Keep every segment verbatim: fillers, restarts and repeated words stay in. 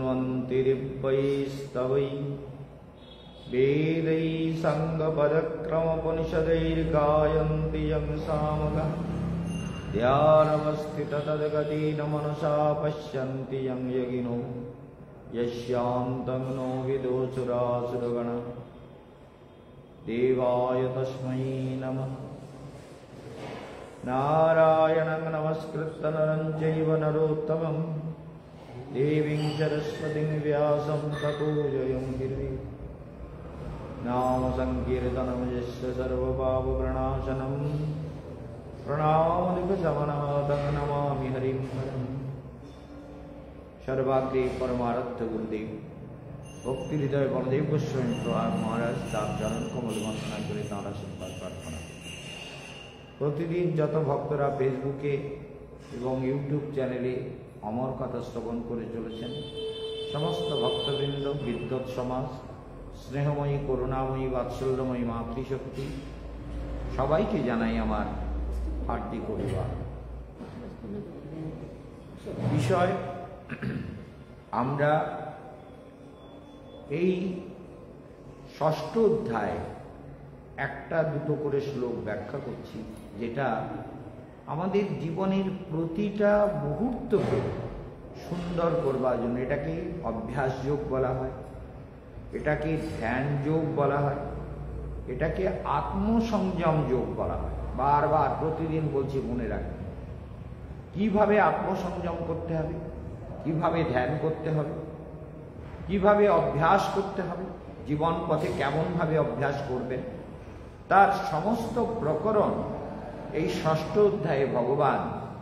स्तुवन्ति दिव्यैस्तवैः वेदैः साङ्गपदक्रमोपनिषदैर्गायन्ति यं सामगाः ध्यानमस्थिततद्गतेन मनसा पश्यन्ति यं यगिनो यस्यान्तं नो विदुषुरासुरगणः देवाय तस्मै नमः। नारायणं नमस्कृत्य नरं चैव नरोत्तमं देवीं सरस्वतीं व्यासं ततो जयमुदीरये। नाम संकीर्तनं यस्य सर्वपापप्रणाशनं प्रणामदुःखशमनं तं नमामि हरिं परम्। सर्वाग्रे परमारथ गुरुदेव भक्ति हृदय बलदेव गोस्वामी प्रभु महाराज तार चरण कमल वंदना करे तार आशीर्बाद प्रार्थना। प्रतिदिन যত ভক্তরা ফেসবুকে এবং ইউটিউব চ্যানেলে অমর কথা শ্রবণ করে চলেছেন, সমস্ত ভক্তবৃন্দ, বিদ্বৎ সমাজ, স্নেহময়ী করুণাময়ী বাৎসল্যময়ী মাতৃশক্তি, সবাইকে জানাই আমার হার্দিক অভিবাদন। বিষয়, আমরা এই ষষ্ঠ অধ্যায় একটা দুটো করে শ্লোক ব্যাখ্যা করছি, যেটা আমাদের জীবনের প্রতিটা মুহূর্তকে সুন্দর করবার জন্য। এটাকে অভ্যাস যোগ বলা হয়, এটাকে ধ্যান যোগ বলা হয়, এটাকে আত্মসংযম যোগ বলা হয়। বারবার প্রতিদিন বলছি, মনে রাখবেন কিভাবে আত্মসংযম করতে হবে, কিভাবে ধ্যান করতে হবে, কিভাবে অভ্যাস করতে হবে, জীবন পথে কেমনভাবে অভ্যাস করবেন, তার সমস্ত প্রকরণ এই ষষ্ঠ অধ্যায়ে ভগবান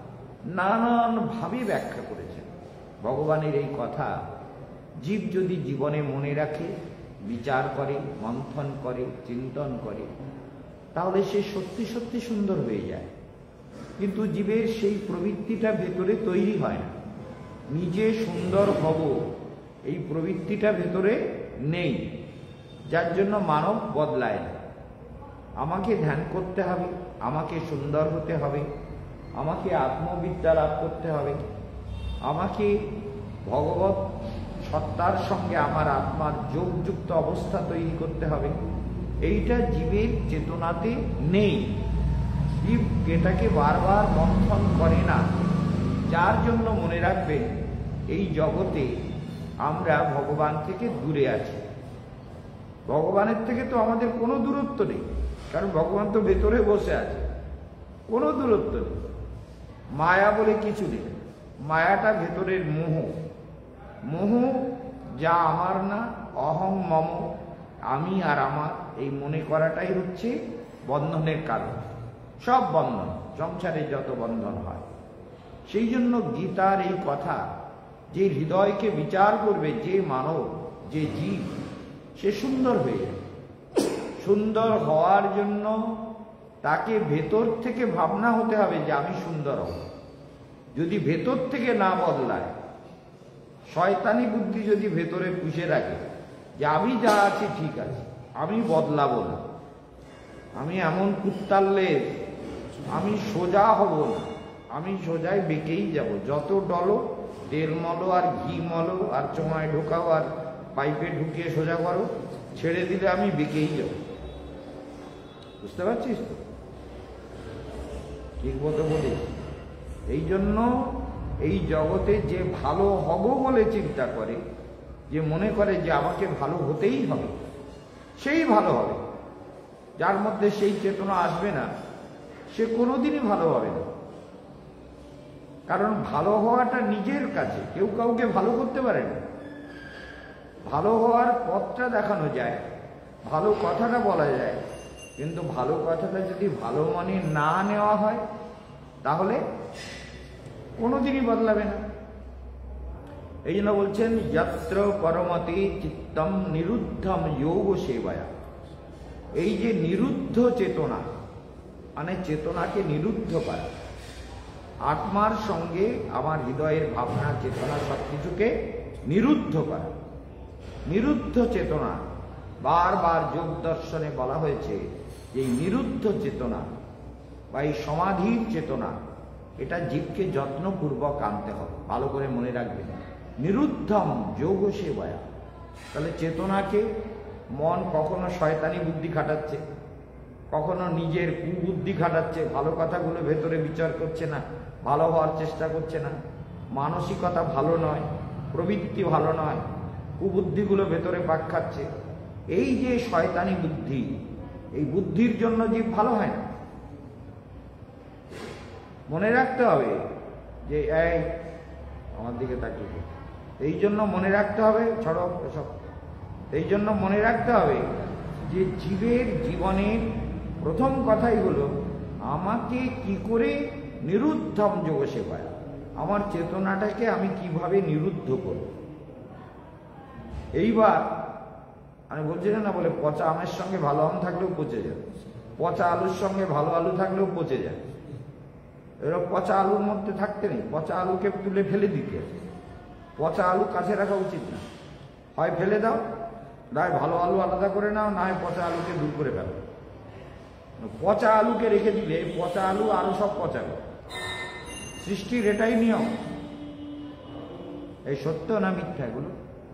নানানভাবে ব্যাখ্যা করেছেন। ভগবানের এই কথা জীব যদি জীবনে মনে রাখে, বিচার করে, মন্থন করে, চিন্তন করে, তাহলে সে সত্যি সত্যি সুন্দর হয়ে যায়। কিন্তু জীবের সেই প্রবৃত্তিটা ভেতরে তৈরি হয় না। নিজে সুন্দর হব এই প্রবৃত্তিটা ভেতরে নেই, যার জন্য মানব বদলায় না। আমাকে ধ্যান করতে হবে, আমাকে সুন্দর হতে হবে, আমাকে আত্মবিদ্যা লাভ করতে হবে, আমাকে ভগবত সত্তার সঙ্গে আমার আত্মার যোগযুক্ত অবস্থা তৈরি করতে হবে, এইটা জীবের চেতনাতে নেই। জীব এটাকে বারবার মন্থন করে না, যার জন্য মনে রাখবেন এই জগতে আমরা ভগবান থেকে দূরে আছি। ভগবানের থেকে তো আমাদের কোনো দূরত্ব নেই, কারণ ভগবান তো ভেতরে বসে আছে, কোনো দূরত্ব নেই। মায়া বলে কিছু নেই, মায়াটা ভেতরের মোহ। মোহ যা আমার না, অহং মম, আমি আর আমার, এই মনে করাটাই হচ্ছে বন্ধনের কারণ। সব বন্ধন, সংসারে যত বন্ধন হয়। সেই জন্য গীতার এই কথা, যে হৃদয়কে বিচার করবে, যে মানব, যে জীব, সে সুন্দর হয়ে যাবে। সুন্দর হওয়ার জন্য তাকে ভেতর থেকে ভাবনা হতে হবে যে আমি সুন্দর হব। যদি ভেতর থেকে না বদলায়, শয়তানি বুদ্ধি যদি ভেতরে পুষে রাখে যে আমি যা আছি ঠিক আছে, আমি বদলাবো না, আমি এমন কুত্তাল্লে আমি সোজা হব না, আমি সোজায় বেঁকেই যাব, যত ডলো, তেল মলো আর ঘি মলো আর চোঙায় ঢোকাও আর পাইপে ঢুকিয়ে সোজা করো, ছেড়ে দিলে আমি বেঁকেই যাব। বুঝতে পারছিস তো? ঠিক মতো বলি। এই জন্য এই জগতে যে ভালো হব বলে চিন্তা করে, যে মনে করে যে আমাকে ভালো হতেই হবে, সেই ভালো হবে। যার মধ্যে সেই চেতনা আসবে না, সে কোনোদিনই ভালো হবে না। কারণ ভালো হওয়াটা নিজের কাছে, কেউ কাউকে ভালো করতে পারে না। ভালো হওয়ার পথটা দেখানো যায়, ভালো কথাটা বলা যায়, কিন্তু ভালো কথাটা যদি ভালো মানে না নেওয়া হয়, তাহলে কোনোদিনই বদলাবে না। এই জন্য বলছেন, যত্র পরমতে চিত্তম নিরুদ্ধম যোগ সেবায়া। এই যে নিরুদ্ধ চেতনা, মানে চেতনাকে নিরুদ্ধ করা, আত্মার সঙ্গে আমার হৃদয়ের ভাবনা, চেতনা সবকিছুকে নিরুদ্ধ করা। নিরুদ্ধ চেতনা বারবার যোগ দর্শনে বলা হয়েছে, এই নিরুদ্ধ চেতনা বা এই সমাধির চেতনা, এটা জীবকে যত্নপূর্বক আনতে হবে। ভালো করে মনে রাখবেন, নিরুদ্ধম যোগ সেবায়া। তাহলে চেতনাকে মন কখনো শয়তানি বুদ্ধি খাটাচ্ছে, কখনো নিজের কুবুদ্ধি খাটাচ্ছে, ভালো কথাগুলো ভেতরে বিচার করছে না, ভালো হওয়ার চেষ্টা করছে না, মানসিকতা ভালো নয়, প্রবৃত্তি ভালো নয়, কুবুদ্ধিগুলো ভেতরে পাক খাচ্ছে। এই যে শয়তানি বুদ্ধি, এই বুদ্ধির জন্য জীব ভালো হয় না। মনে রাখতে হবে যে এই আমার দিকে তাকিয়ে, এই জন্য মনে রাখতে হবে ছড়ো সব, এই জন্য মনে রাখতে হবে যে জীবের জীবনের প্রথম কথাই হলো আমাকে কি করে নিরুদ্ধম যোগ সেবায়, আমার চেতনাটাকে আমি কিভাবে নিরুদ্ধ করব। এইবার আমি বলছি না বলে পচা আমের সঙ্গে ভালো আম থাকলেও পচে যায়, পচা আলুর সঙ্গে ভালো আলু থাকলেও পচে যায়। এরকম পচা আলুর মধ্যে থাকতে নেই, পচা আলুকে তুলে ফেলে দিতে, পচা আলু কাছে রাখা উচিত না। হয় ফেলে দাও, নয় ভালো আলু আলাদা করে নাও, না হয় পচা আলুকে দূর করে ফেলো। পচা আলুকে রেখে দিলে পচা আলু আরো সব পচাবে। সৃষ্টির এটাই নিয়ম। এই সত্য না মিথ্যা এগুলো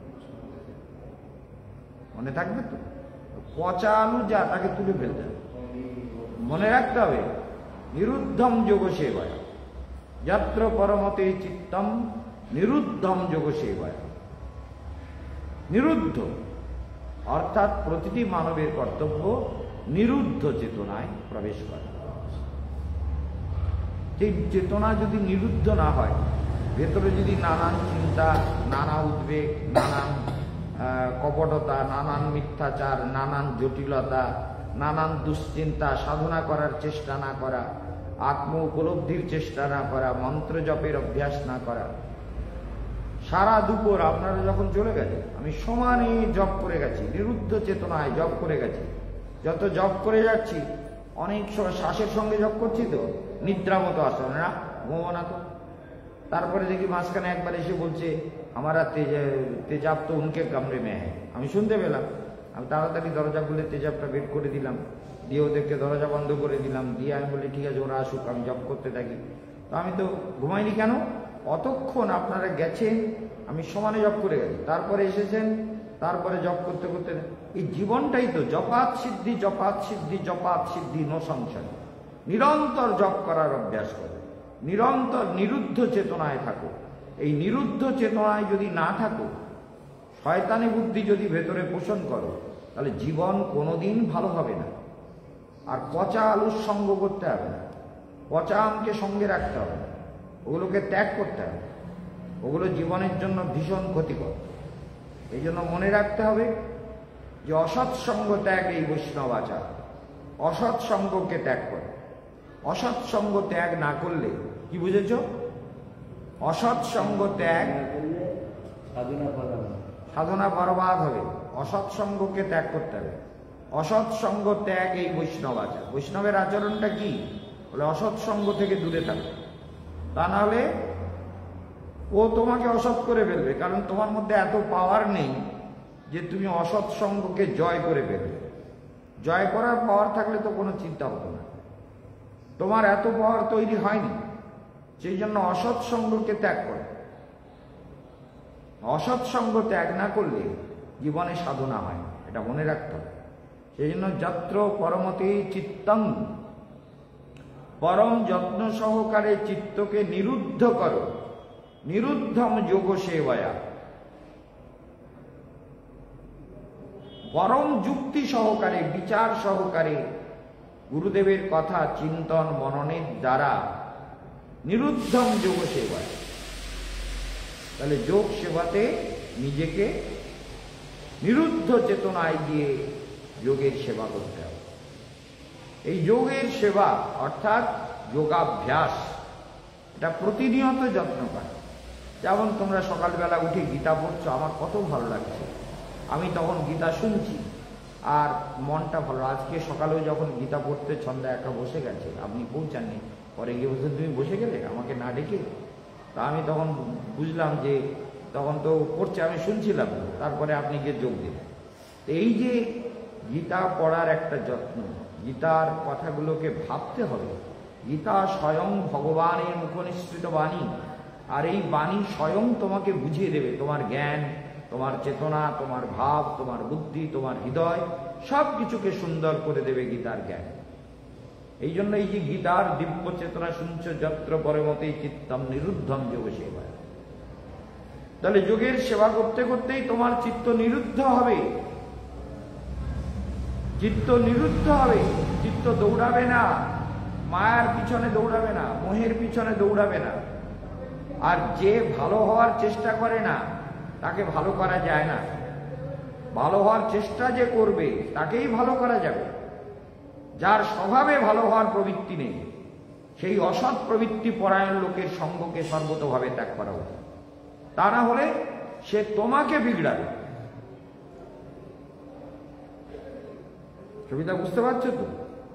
মনে থাকবে তো। পচা আলু যা তাকে তুলে ফেলতে হবে, মনে রাখতে হবে নিরুদ্ধম যোগ সেবায়, যত্র পরমতে চিত্তম নিরুদ্ধম যোগ সেবায়। নিরুদ্ধ অর্থাৎ প্রতিটি মানবের কর্তব্য নিরুদ্ধ চেতনায় প্রবেশ করা। সেই চেতনা যদি নিরুদ্ধ না হয়, ভেতরে যদি নানান চিন্তা, নানা উদ্বেগ, নানান কপটতা, নানান মিথ্যাচার, নানান জটিলতা, নানান দুশ্চিন্তা, সাধনা করার চেষ্টা না করা, আত্ম উপলব্ধির চেষ্টা না করা, মন্ত্র জপের অভ্যাস না করা, সারা দুপুর আপনারা যখন চলে গেছে, আমি সমানে জপ করে গেছি, নিরুদ্ধ চেতনায় জপ করে গেছি। যত জপ করে যাচ্ছি, অনেক সময় শ্বাসের সঙ্গে জপ করছি তো নিদ্রা মতো আসে না, ঘুমো না তো। তারপরে দেখি মাঝখানে একবার এসে বলছে আমার তেজাব তো উনকে কামড়ে মেয়ে। আমি শুনতে পেলাম, আমি তাড়াতাড়ি দরজা খুলে তেজাবটা বের করে দিলাম, দিয়ে ওদেরকে দরজা বন্ধ করে দিলাম, দিয়ে আমি বলি ঠিক আছে ওরা আসুক, আমি জপ করতে থাকি। তো আমি তো ঘুমাইনি কেন, অতক্ষণ আপনারা গেছেন, আমি সমানে জপ করে গেছি, তারপরে এসেছেন, তারপরে জপ করতে করতে। এই জীবনটাই তো জপাত সিদ্ধি, জপাত সিদ্ধি, জপাত সিদ্ধি, নো সংশয়। নিরন্তর জপ করার অভ্যাস করো, নিরন্তর নিরুদ্ধ চেতনায় থাকো। এই নিরুদ্ধ চেতনায় যদি না থাকো, শয়তানি বুদ্ধি যদি ভেতরে পোষণ করো, তাহলে জীবন কোনোদিন ভালো হবে না। আর পচা আলুর সঙ্গ করতে হবে না, পচা আমকে সঙ্গে রাখতে হবে না, ওগুলোকে ত্যাগ করতে হবে, ওগুলো জীবনের জন্য ভীষণ ক্ষতিকর। এই জন্য মনে রাখতে হবে যে অসৎসঙ্গ ত্যাগ এই বৈষ্ণব আচার, অসৎসঙ্গকে ত্যাগ করে। অসৎসঙ্গ ত্যাগ না করলে কি বুঝেছ, অসৎসঙ্গ ত্যাগ সাধনা বরবাদ হবে, অসৎসঙ্গকে ত্যাগ করতে হবে। অসৎসঙ্গ ত্যাগ এই বৈষ্ণব আচার। বৈষ্ণবের আচরণটা কি বলে, অসৎসঙ্গ থেকে দূরে থাকবে, তা নাহলে ও তোমাকে অসৎ করে ফেলবে। কারণ তোমার মধ্যে এত পাওয়ার নেই যে তুমি অসৎসঙ্গকে জয় করে ফেলবে। জয় করার পাওয়ার থাকলে তো কোনো চিন্তা হতো না, তোমার এত পাওয়ার তৈরি হয়নি। সেই জন্য অসৎসঙ্গকে ত্যাগ করে। অসৎসঙ্গ ত্যাগ না করলে জীবনে সাধনা হয় না, এটা মনে রাখতে হবে। সেই জন্য যত্র পরমতে চিত্তং, পরম যত্ন সহকারে চিত্তকে নিরুদ্ধ করো, নিরুদ্ধম যোগ সেবায়া। পরম যুক্তি সহকারে, বিচার সহকারে গুরুদেবের কথা চিন্তন মননের দ্বারা নিরুদ্ধম যোগ সেবায়। তাহলে যোগ সেবাতে নিজেকে নিরুদ্ধ চেতনায় গিয়ে যোগের সেবা করতে হবে। এই যোগের সেবা অর্থাৎ যোগাভ্যাস, এটা প্রতিনিয়ত যত্ন করে। যেমন তোমরা সকালবেলা উঠে গীতা পড়ছো, আমার কত ভালো লাগছে, আমি তখন গীতা শুনছি আর মনটা ভালো। আজকে সকালেও যখন গীতা পড়তে ছন্দা একা বসে গেছে, আপনি পৌঁছাননি, পরে গিয়ে বলছেন তুমি বসে গেলে আমাকে না ডেকে। তা আমি তখন বুঝলাম যে তখন তো পড়ছে, আমি শুনছিলাম, তারপরে আপনি গিয়ে যোগ দিলেন। এই যে গীতা পড়ার একটা যত্ন, গীতার কথাগুলোকে ভাবতে হবে। গীতা স্বয়ং ভগবানের মুখনিসৃত বাণী, আর এই বাণী স্বয়ং তোমাকে বুঝিয়ে দেবে। তোমার জ্ঞান, তোমার চেতনা, তোমার ভাব, তোমার বুদ্ধি, তোমার হৃদয় সব কিছুকে সুন্দর করে দেবে গীতার জ্ঞান। এই জন্য এই যে গীতার দিব্য চেতনা শুনছ, যত্র পরমতেই চিত্তম নিরুদ্ধম যোগ সেবা। তাহলে যোগের সেবা করতে করতেই তোমার চিত্ত নিরুদ্ধ হবে, চিত্ত নিরুদ্ধ হবে। চিত্ত দৌড়াবে না, মায়ার পিছনে দৌড়াবে না, মোহের পিছনে দৌড়াবে না। আর যে ভালো হওয়ার চেষ্টা করে না তাকে ভালো করা যায় না। ভালো হওয়ার চেষ্টা যে করবে তাকেই ভালো করা যাবে। যার স্বভাবে ভালো হওয়ার প্রবৃত্তি নেই, সেই অসৎ প্রবৃত্তি পরায়ণ লোকের সঙ্গকে সর্বতভাবে ত্যাগ করা উচিত। তা না হলে সে তোমাকে বিগড়াবে। সুবিধা বুঝতে পারছো তো?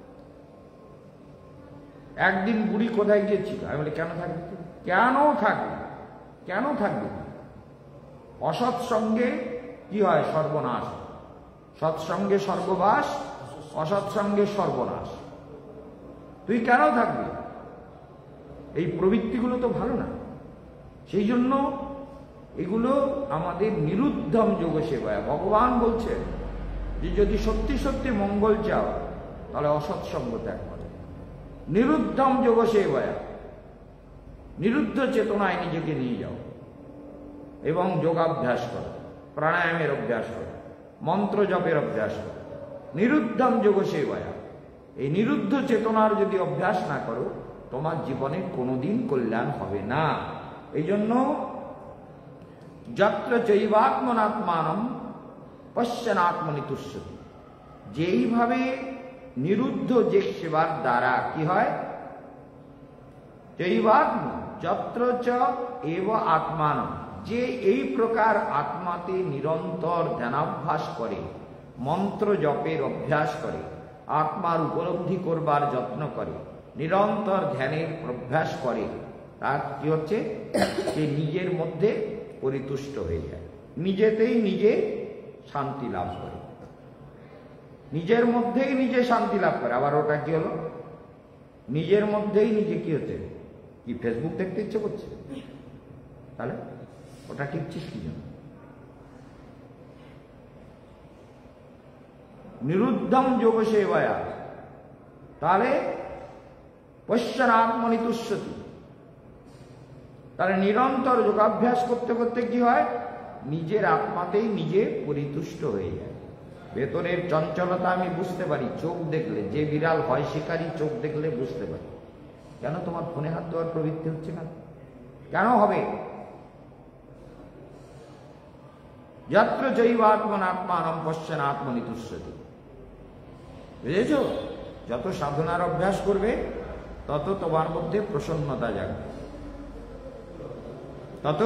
একদিন বুড়ি কোথায় গিয়েছিল, আমি বলি কেন থাকবে? কেন থাকবে? কেন থাকবে? অসৎ সঙ্গে কি হয়? সর্বনাশ। সৎসঙ্গে সর্ববাস, অসৎ সঙ্গে সর্বনাশ। তুই কেন থাকবি? এই প্রবৃত্তিগুলো তো ভালো না। সেই জন্য এগুলো আমাদের নিরুদ্ধম যোগ সেবায়। ভগবান বলছেন যে যদি সত্যি সত্যি মঙ্গল চাও তাহলে অসৎসঙ্গ ত্যাগ করো। নিরুদ্ধম যোগ সেবায়, নিরুদ্ধ চেতনায় নিজেকে নিয়ে যাও এবং যোগাভ্যাস করো, প্রাণায়ামের অভ্যাস করো, মন্ত্র জপের অভ্যাস করো। নিরুদ্ধম যোগ সেবায়, এই নিরুদ্ধ চেতনার যদি অভ্যাস না করো তোমার জীবনে কোনোদিন কল্যাণ হবে না। এই জন্য যত্র চৈবাত্মনাত্মানম পশ্যনাত্মনি তুষ্যতি, যেইভাবে নিরুদ্ধ যে সেবার দ্বারা কি হয়? চৈবাত্ম যত্র চ এব আত্মান, যে এই প্রকার আত্মাতে নিরন্তর ধ্যানাভ্যাস করে, মন্ত্র জপের অভ্যাস করে, আত্মার উপলব্ধি করবার যত্ন করে, নিরন্তর ধ্যানের অভ্যাস করে, তার কি হচ্ছে? যে নিজের মধ্যে পরিতুষ্ট হয়ে যায়, নিজেতেই নিজে শান্তি লাভ করে, নিজের মধ্যেই নিজে শান্তি লাভ করে। আবার ওটা কি হলো? নিজের মধ্যেই নিজে কি হচ্ছে? কি ফেসবুক দেখতে ইচ্ছে করছে? তাহলে ওটা টিপছিস কি জন্য? নিরুদ্ধম যোগ সেবায়া, তাহলে পশ্যনাত্মনি তুষ্যতি, তাহলে নিরন্তর যোগাভ্যাস করতে করতে কি হয়? নিজের আত্মাতেই নিজে পরিতুষ্ট হয়ে যায়। ভেতরের চঞ্চলতা আমি বুঝতে পারি চোখ দেখলে। যে বিড়াল হয় শিকারী, চোখ দেখলে বুঝতে পারি। কেন তোমার ফোনে হাত দেওয়ার প্রবৃত্তি হচ্ছে না? কেন হবে? যত্র চৈবাত্মনাত্মানম পশ্যনাত্মনি তুষ্যতি। বুঝেছ? যত সাধনার অভ্যাস করবে তত তোমার মধ্যে প্রসন্নতা জাগবে, তত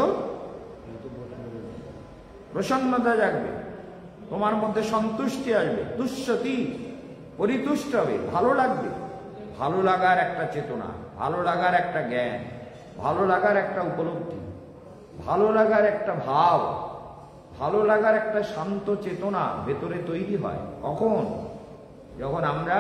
প্রসন্নতা জাগবে, তোমার মধ্যে সন্তুষ্টি আসবে। তুষ্যতি, পরিতুষ্ট হবে, ভালো লাগবে। ভালো লাগার একটা চেতনা, ভালো লাগার একটা জ্ঞান, ভালো লাগার একটা উপলব্ধি, ভালো লাগার একটা ভাব, ভালো লাগার একটা শান্ত চেতনা ভেতরে তৈরি হয়। কখন? যখন আমরা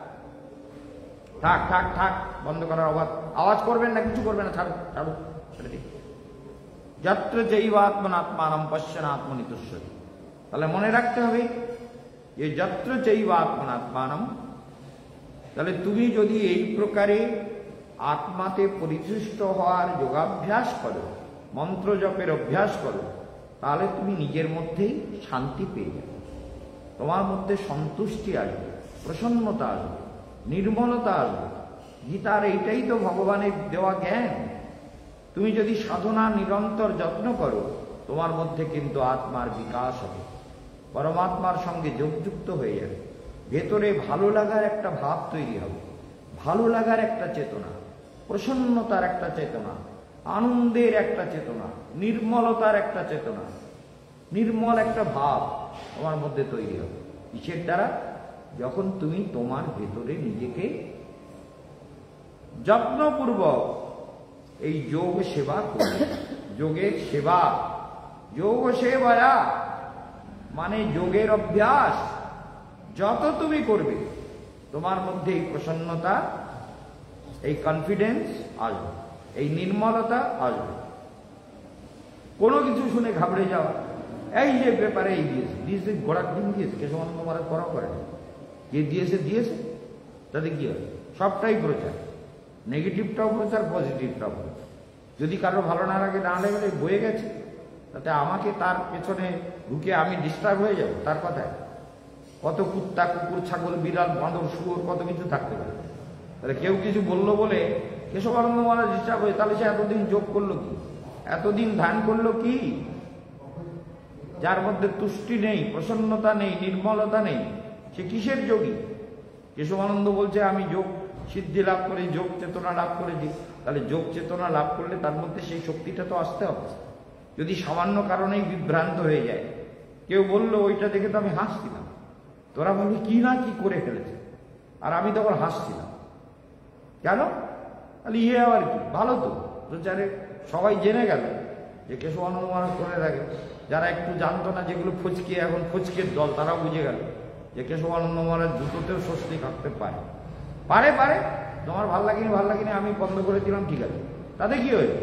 থাক থাক থাক বন্ধ করার আওয়াজ আওয়াজ করবেন না, কিছু করবেন না, ছাড়ো ছাড়ো ছেড়ে দিই। যত্র চৈবাত্মনাত্মানম পশ্যনাত্মনি তুষ্যতি। তাহলে মনে রাখতে হবে যে যত্র চৈবাত্মনাত্মানম, তাহলে তুমি যদি এই প্রকারে আত্মাতে পরিতুষ্ট হওয়ার যোগাভ্যাস করো, মন্ত্র জপের অভ্যাস করো, তাহলে তুমি নিজের মধ্যেই শান্তি পেয়ে যাবে। তোমার মধ্যে সন্তুষ্টি আসবে, প্রসন্নতা আসবে, নির্মলতা আসবে। গীতার এইটাই তো ভগবানের দেওয়া জ্ঞান। তুমি যদি সাধনা নিরন্তর যত্ন করো তোমার মধ্যে কিন্তু আত্মার বিকাশ হবে, পরমাত্মার সঙ্গে যোগযুক্ত হয়ে যাবে, ভেতরে ভালো লাগার একটা ভাব তৈরি হবে, ভালো লাগার একটা চেতনা, প্রসন্নতার একটা চেতনা, আনন্দের একটা চেতনা, নির্মলতার একটা চেতনা, নির্মল একটা ভাব তোমার মধ্যে তৈরি হবে। কিসের দ্বারা? যখন তুমি তোমার ভেতরে নিজেকে যত্নপূর্বক এই যোগ সেবা করবে। যোগের সেবা, যোগ সেবায়া মানে যোগের অভ্যাস যত তুমি করবে তোমার মধ্যে এই প্রসন্নতা, এই কনফিডেন্স আসবে, এই নির্মলতা আসবে, কোনো কিছু শুনে ঘাবড়ে যাওয়া, এই যে পেপারে এই দিয়েছে দিয়েছে ঘোড়ার ডিম দিয়েছে, কেশবানন্দ মহারাজ করাও করে না, যে দিয়েছে দিয়েছে, তাতে কি হয়? সবটাই প্রচার, নেগেটিভটাও প্রচার, পজিটিভটাও প্রচার। যদি কারো ভালো না লাগে না লেগে বয়ে গেছে, তাতে আমাকে তার পেছনে ঢুকে আমি ডিস্টার্ব হয়ে যাব তার কথায়। কত কুত্তা, কুকুর, ছাগল, বিড়াল, বাঁদর, শুয়োর কত কিছু থাকতে পারে। তাহলে কেউ কিছু বললো বলে কেশবানন্দ মহারাজ ডিস্টার্ব হয়ে, তাহলে সে এতদিন যোগ করলো কি, এতদিন ধ্যান করলো কি? যার মধ্যে তুষ্টি নেই, প্রসন্নতা নেই, নির্মলতা নেই, সে কিসের যোগী? কেশবানন্দ বলছে আমি যোগ সিদ্ধি লাভ করে যোগ চেতনা লাভ করেছি। তাহলে যোগ চেতনা লাভ করলে তার মধ্যে সেই শক্তিটা তো আসতে হবে। যদি সামান্য কারণেই বিভ্রান্ত হয়ে যায়, কেউ বললো ওইটা দেখে তো আমি হাসছিলাম, তোরা বলবি কি না কি করে ফেলেছে, আর আমি তখন হাসছিলাম কেন? তাহলে ইয়ে আবার কি ভালো তো প্রচারে সবাই জেনে গেল যে কেশবানন্দ মহারাজ করে থাকে। যারা একটু জানতো না, যেগুলো ফুচকে এখন ফুচকের দল, তারাও বুঝে গেল যে কেশবানন্দ মহারাজ জুতোতেও স্বস্তি থাকতে পারে। পারে পারে তোমার ভাল লাগেনি ভাল লাগেনি আমি বন্ধ করে দিলাম, ঠিক আছে, তাতে কি হয়েছে?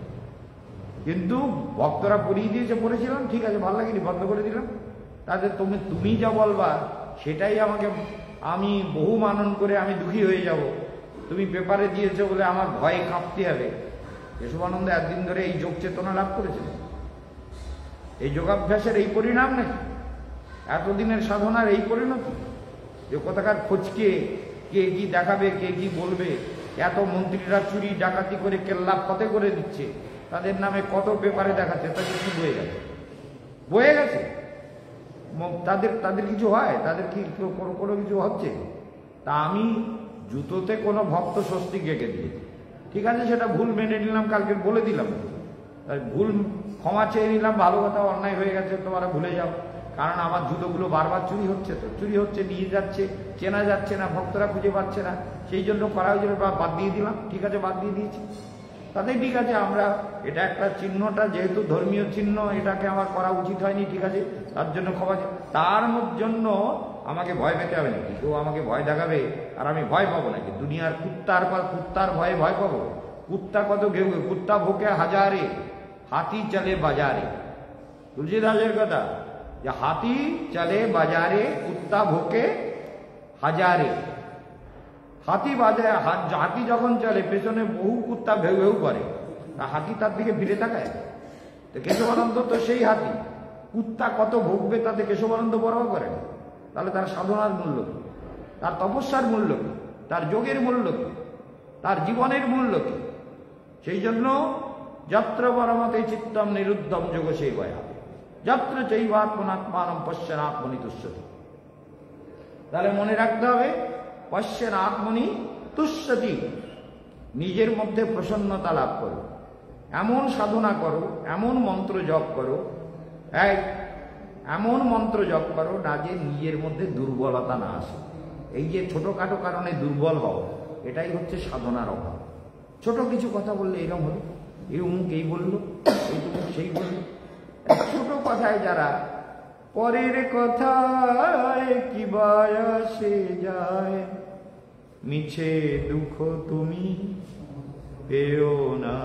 কিন্তু ভক্তরা পড়িয়ে দিয়েছে, পড়েছিলাম, ঠিক আছে, ভাল লাগেনি বন্ধ করে দিলাম। তাতে তুমি তুমি যা বলবা সেটাই আমাকে, আমি বহু মানন করে আমি দুঃখী হয়ে যাব। তুমি পেপারে দিয়েছো বলে আমার ভয়ে কাঁপতে হবে। কেশবানন্দ একদিন ধরে এই যোগ চেতনা লাভ করেছিলেন, এই যোগাভ্যাসের এই পরিণাম নাকি? এতদিনের সাধনার এই পরিণতি? যে কোথাকার খোঁজকে কে কি দেখাবে, কে কি বলবে, এত মন্ত্রীরা চুরি ডাকাতি করে কেল্লা ফতে করে দিচ্ছে, তাদের নামে কত পেপারে দেখাচ্ছে, তাদের কি বয়ে গেছে? বয়ে গেছে তাদের তাদের কিছু হয়? তাদের কি কোনো কিছু হচ্ছে? তা আমি জুতোতে কোনো ভক্ত স্বস্তি গেঁকে দিয়েছি, ঠিক আছে, সেটা ভুল মেনে নিলাম, কালকে বলে দিলাম, ভুল ক্ষমা চেয়ে নিলাম, ভালো কথা, অন্যায় হয়ে গেছে তোমরা ভুলে যাও। কারণ আমার জুতোগুলো বারবার চুরি হচ্ছে, তো চুরি হচ্ছে, নিয়ে যাচ্ছে, চেনা যাচ্ছে না, ভক্তরা খুঁজে পাচ্ছে না, সেই জন্য করা হয়েছিল, বাদ দিয়ে দিলাম, ঠিক আছে, বাদ দিয়ে দিয়েছি। তাতে ঠিক আছে, আমরা এটা একটা চিহ্নটা যেহেতু ধর্মীয় চিহ্ন, এটাকে আমার করা উচিত হয়নি, ঠিক আছে, তার জন্য ক্ষমা। তার জন্য আমাকে ভয় পেতে হবে নাকি? কেউ আমাকে ভয় দেখাবে আর আমি ভয় পাবো নাকি? দুনিয়ার কুত্তার পর কুত্তার ভয়ে ভয় পাবো? কুত্তা কত ঘেউ, কুত্তা ভোকে হাজারে, হাতি চলে বাজারে। তুলসীদাসের কথা, যে হাতি চলে বাজারে, কুত্তা ভোকে হাজারে। হাতি বাজায়, হাতি যখন চলে পেছনে বহু কুত্তা ভেউ ভেউ করে, হাতি তার দিকে ফিরে তাকায়? তো কেশবানন্দ তো সেই হাতি, কুত্তা কত ভোগবে তাতে কেশবানন্দ পরোয়া করেন? তাহলে তার সাধনার মূল্য কি, তার তপস্যার মূল্য কি, তার যোগের মূল্য কি, তার জীবনের মূল্য কি? সেই জন্য যত্র পরমতে চিত্তম নিরুদ্ধম যোগ সেবয়া, যত্র চৈবাত্মনাত্মানম পশ্যেন আত্মনি তুষ্যতি। তাহলে মনে রাখতে হবে, পশ্যেন আত্মনি তুষ্যতি, নিজের মধ্যে প্রসন্নতা লাভ করো, এমন সাধনা করো, এমন মন্ত্র জপ করো, এক এমন মন্ত্র জপ করো না যে নিজের মধ্যে দুর্বলতা না আসে। এই যে ছোটখাটো কারণে দুর্বল হও, এটাই হচ্ছে সাধনার অভাব। ছোট কিছু কথা বললে এরকম হলো, এই অমুক এই বললো, এই তমুক সেই বললো, ছোট কথায় যারা পরের কথায় কি বায়াসে যায়, মিছে দুঃখ তুমি পেও না,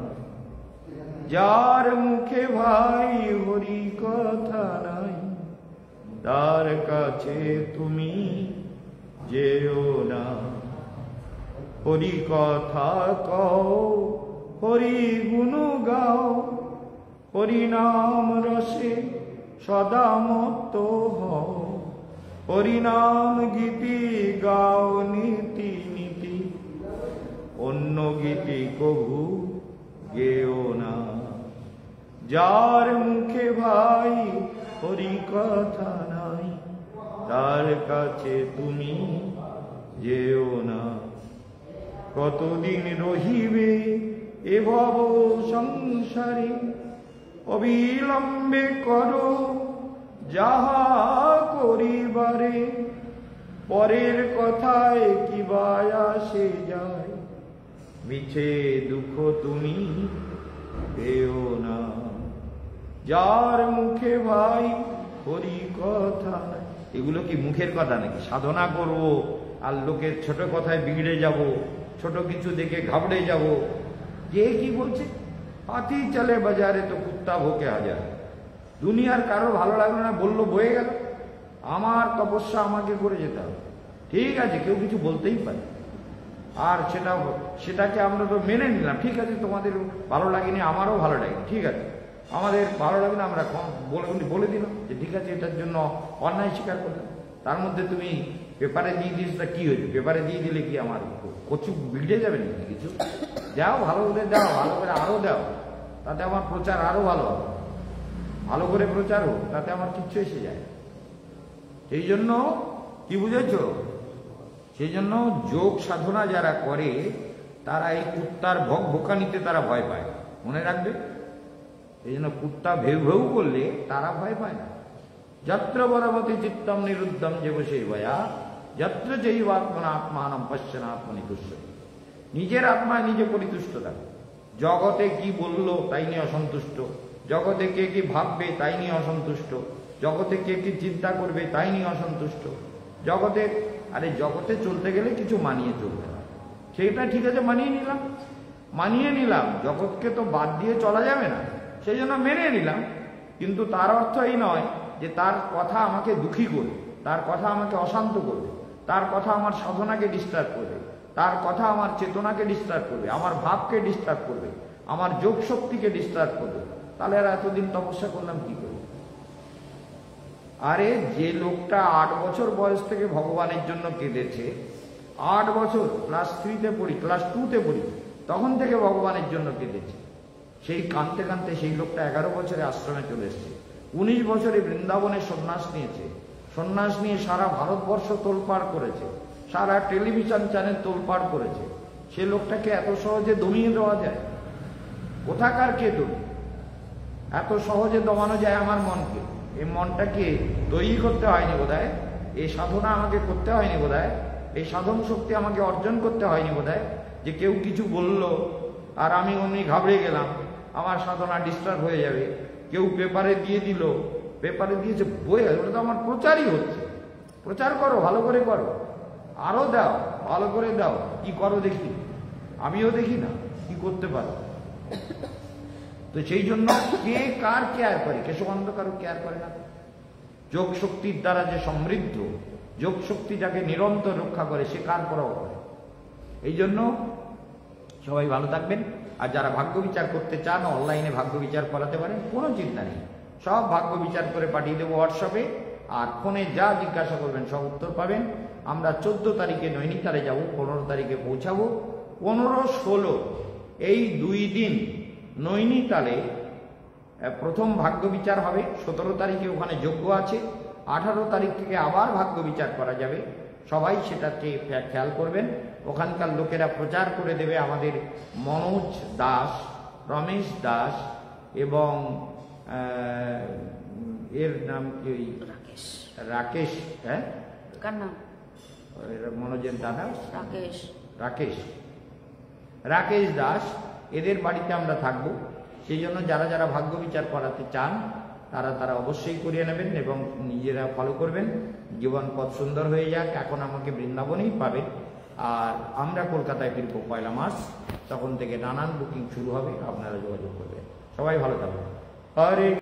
যার মুখে ভাই হরি কথা নাই, তার কাছে তুমি যেও না। হরি কথা কও, হরি গুণ গাও, হরি নাম রসে সদা মত্ত হও, হরি নাম গীতি গাও নীতি নীতি, অন্য গীতি কভু গেও না, যার মুখে ভাই হরি কথা নাই, তার কাছে তুমি যেও না। কতদিন রহিবে এ ভব সংসারে, অবিলম্বে করো যাহা করিবারে, পরের কথায় কি বায়াসে যায়, মিছে দুঃখ তুমি পেও না, যার মুখে ভাই হরি কথা নাই। এগুলো কি মুখের কথা নাকি? সাধনা করব আর লোকের ছোট কথায় বিগড়ে যাব, ছোট কিছু দেখে ঘাবড়ে যাব, কে কি বলছে? হাতি চলে বাজারে তো কুত্তা ভোকে হাজার। দুনিয়ার কারো ভালো লাগলো না, বললো বয়ে গেল, আমার তপস্যা আমাকে করে যেতে হবে। ঠিক আছে, কেউ কিছু বলতেই পারে, আর সেটা সেটাকে আমরা তো মেনে নিলাম। ঠিক আছে, তোমাদের ভালো লাগেনি, আমারও ভালো লাগেনি, ঠিক আছে, আমাদের ভালো লাগে না, আমরা বলে বলে দিলাম যে ঠিক আছে, এটার জন্য অন্যায় স্বীকার করলাম। তার মধ্যে তুমি পেপারে দিয়ে দিস, তা কি হয়েছে? পেপারে দিয়ে দিলে কি আমার কচু বিগড়ে যাবে নাকি? কিছু যাও, ভালো করে দাও, ভালো করে আরো দাও, তাতে আমার প্রচার আরো ভালো হবে, ভালো করে প্রচার হোক, তাতে আমার কিচ্ছু এসে যায়। সেই জন্য কি বুঝেছ, সেই জন্য যোগ সাধনা যারা করে তারা এই কুত্তার ভোগ ভোকানিতে তারা ভয় পায়, মনে রাখবে। এই জন্য কুত্তা ভেউ ভেউ করলে তারা ভয় পায় না। যত্র বরবতী চিত্তম নিরুদ্ধম যে বসে ভয়া, যত্র যেই আত্মনা আত্মানম পশ্যনা আত্মনি তুষ্ট। নিজের আত্মায় নিজে পরিতুষ্ট থাকে। জগতে কি বললো তাই নিয়ে অসন্তুষ্ট, জগতে কে কি ভাববে তাই নিয়ে অসন্তুষ্ট, জগতে কে কি চিন্তা করবে তাই নিয়ে অসন্তুষ্ট। জগতে, আরে জগতে চলতে গেলে কিছু মানিয়ে চলতে হয়, সেইটা ঠিক আছে, মানিয়ে নিলাম মানিয়ে নিলাম জগৎকে তো বাদ দিয়ে চলা যাবে না, সেই জন্য মেনে নিলাম। কিন্তু তার অর্থ এই নয় যে তার কথা আমাকে দুঃখী করবে, তার কথা আমাকে অশান্ত করবে, তার কথা আমার সাধনাকে ডিস্টার্ব করবে, তার কথা আমার চেতনাকে ডিস্টার্ব করবে, আমার ভাবকে ডিস্টার্ব করবে, আমার যোগ শক্তিকে ডিস্টার্ব করবে। তাহলে আর এতদিন তপস্যা করলাম কি করে? আরে যে লোকটা আট বছর বয়স থেকে ভগবানের জন্য কেঁদেছে, আট বছর, ক্লাস থ্রিতে পড়ি, ক্লাস টুতে পড়ি, তখন থেকে ভগবানের জন্য কেঁদেছে, সেই কাঁদতে কাঁদতে সেই লোকটা এগারো বছরে আশ্রমে চলে এসছে, উনিশ বছরে বৃন্দাবনে সন্ন্যাস নিয়েছে, সন্ন্যাস নিয়ে সারা ভারতবর্ষ তোলপাড় করেছে, সারা টেলিভিশন চ্যানেল তোলপাড় করেছে। সে লোকটাকে এত সহজে দমিয়ে দেওয়া যায়? কোথাকার কে তুমি? এত সহজে দমানো যায় আমার মনকে? এই মনটাকে তৈরি করতে হয়নি বোধহয়, এই সাধনা আমাকে করতে হয়নি বোধহয়, এই সাধন শক্তি আমাকে অর্জন করতে হয়নি বোধহয়, যে কেউ কিছু বলল আর আমি অমনি ঘাবড়ে গেলাম, আমার সাধনা ডিস্টার্ব হয়ে যাবে। কেউ পেপারে দিয়ে দিল, পেপারে দিয়েছে বই, ওটা তো আমার প্রচারই হচ্ছে। প্রচার করো, ভালো করে করো, আরো দাও, ভালো করে দাও। কি করো দেখি, আমিও দেখি না কি করতে পারো। তো সেই জন্য কে কার কেয়ার করে? কেশবানন্দ কারো কেয়ার করে না। যোগ শক্তির দ্বারা যে সমৃদ্ধ, যোগ শক্তি যাকে নিরন্তর রক্ষা করে, সে কার পরাও করে। এই জন্য সবাই ভালো থাকবেন। আর যারা ভাগ্য বিচার করতে চান, অনলাইনে ভাগ্য বিচার করাতে পারেন, কোনো চিন্তা নেই, সব ভাগ্য বিচার করে পাঠিয়ে দেবো হোয়াটসঅ্যাপে। আর ফোনে যা জিজ্ঞাসা করবেন সব উত্তর পাবেন। আমরা চোদ্দ তারিখে নৈনিতালে যাব, পনেরো তারিখে পৌঁছাবো। পনেরো ষোলো এই দুই দিন নৈনিতালে প্রথম ভাগ্য বিচার হবে, সতেরো তারিখে ওখানে যজ্ঞ আছে, আঠারো তারিখ থেকে আবার ভাগ্য বিচার করা যাবে। সবাই সেটাকে খেয়াল করবেন। ওখানকার লোকেরা প্রচার করে দেবে, আমাদের মনোজ দাস, রমেশ দাস এবং এর নাম কি, রাকেশ, রাকেশ হ্যাঁ মনোজের দাদা রাকেশ রাকেশ রাকেশ দাস, এদের বাড়িতে আমরা থাকবো। সেই জন্য যারা যারা ভাগ্য বিচার করাতে চান তারা তারা অবশ্যই করিয়ে নেবেন এবং নিজেরা ফলো করবেন। জীবন পথ সুন্দর হয়ে যাক। এখন আমাকে বৃন্দাবনেই পাবেন, আর আমরা কলকাতায় ফিরবো পয়লা মাস, তখন থেকে নানান বুকিং শুরু হবে, আপনারা যোগাযোগ করবেন। সবাই ভালো থাকবেন। হরে